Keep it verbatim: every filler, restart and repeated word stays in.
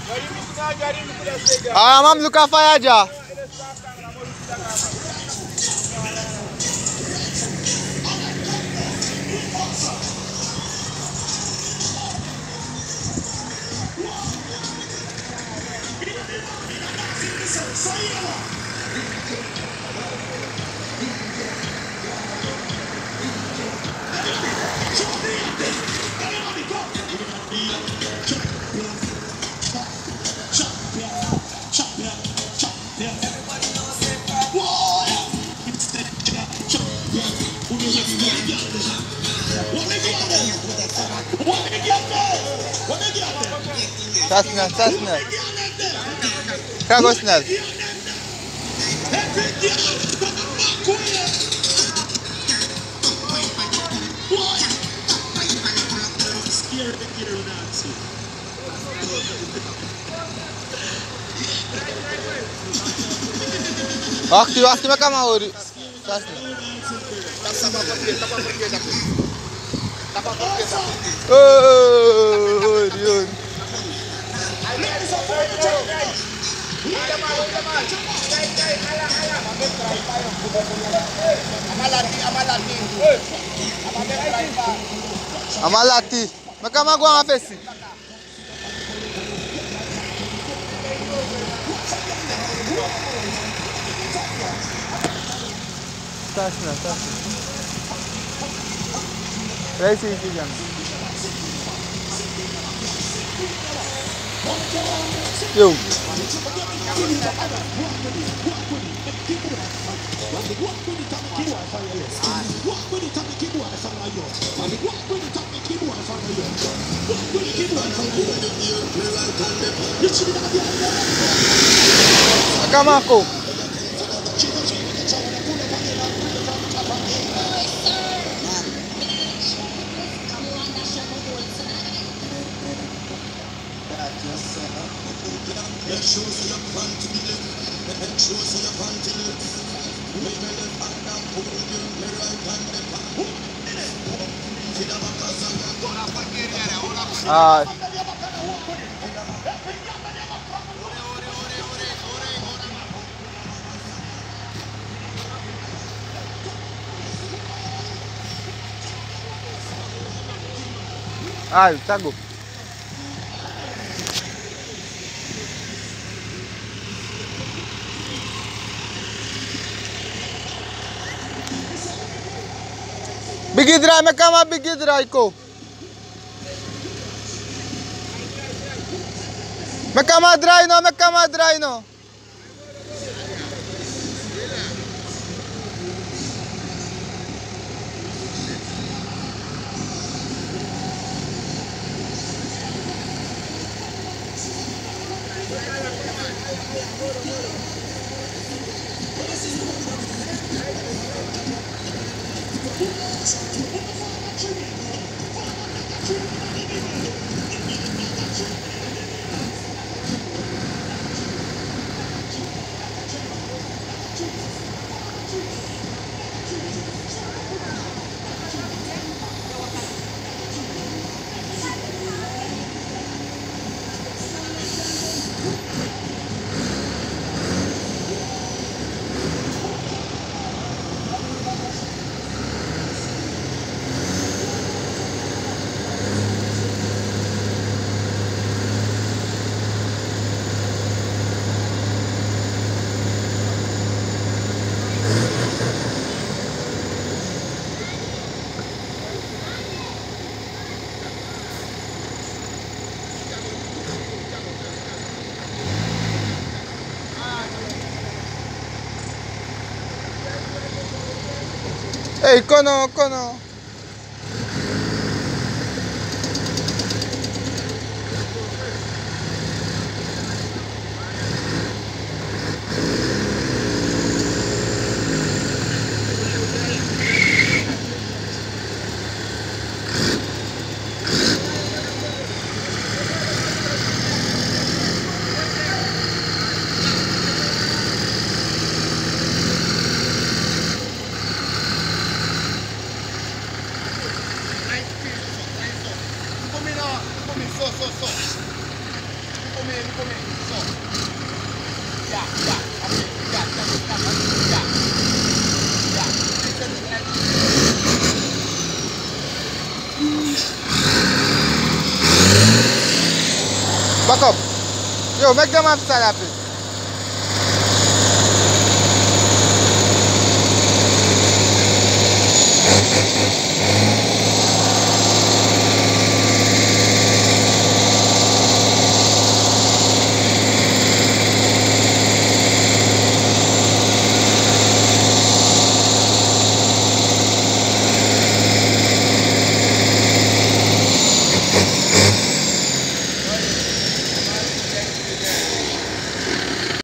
Ah, mam luka fayaja. Ça snel, ça snel. Kago snel. Waktu waktu mereka mau di. Ça snel. Oh, Dion. Amalati. Mereka mau gua ngapain sih? Tas na, tas. Resi itu jangan. Yo. Kama ako. Ah. Ah, tago. Bigi dry, makama bigi dry ko. Makama dry no, makama dry no. Hey, kono, kono. come in, come in. So. Yeah, yeah. Okay, yeah, yeah, yeah. Yeah. Listen to that. Back up. Yo, make them have salad, please.